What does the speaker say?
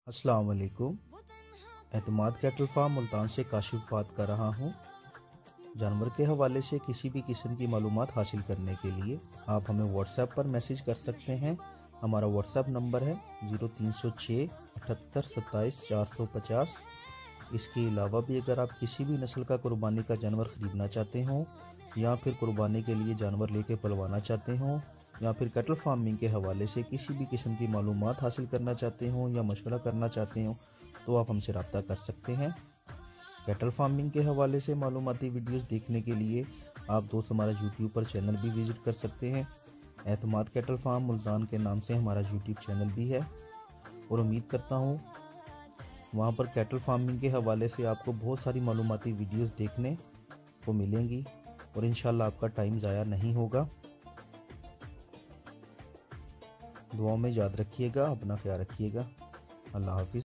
अस्सलाम वालेकुम। एतमाद कैटल फार्म मुल्तान से काशिफ बात कर रहा हूँ। जानवर के हवाले से किसी भी किस्म की मालूमात हासिल करने के लिए आप हमें व्हाट्सएप पर मैसेज कर सकते हैं। हमारा व्हाट्सएप नंबर है 0306 78 27 450। इसके अलावा भी अगर आप किसी भी नस्ल का कुर्बानी का जानवर ख़रीदना चाहते हों या फिर कुर्बानी के लिए जानवर लेके पलवाना चाहते हों या फिर कैटल फार्मिंग के हवाले से किसी भी किस्म की मालूमात हासिल करना चाहते हों या मशवरा करना चाहते हों तो आप हमसे रब्ता कर सकते हैं। कैटल फार्मिंग के हवाले से मालूमाती वीडियोस देखने के लिए आप दोस्त हमारा यूट्यूब पर चैनल भी विज़िट कर सकते हैं। एतमाद कैटल फार्म मुल्तान के नाम से हमारा यूट्यूब चैनल भी है और उम्मीद करता हूँ वहाँ पर कैटल फार्मिंग के हवाले से आपको बहुत सारी मालूमाती वीडियोस देखने को मिलेंगी और इंशाल्लाह आपका टाइम ज़ाया नहीं होगा। दुआओं में याद रखिएगा, अपना ख्याल रखिएगा। अल्लाह हाफिज़।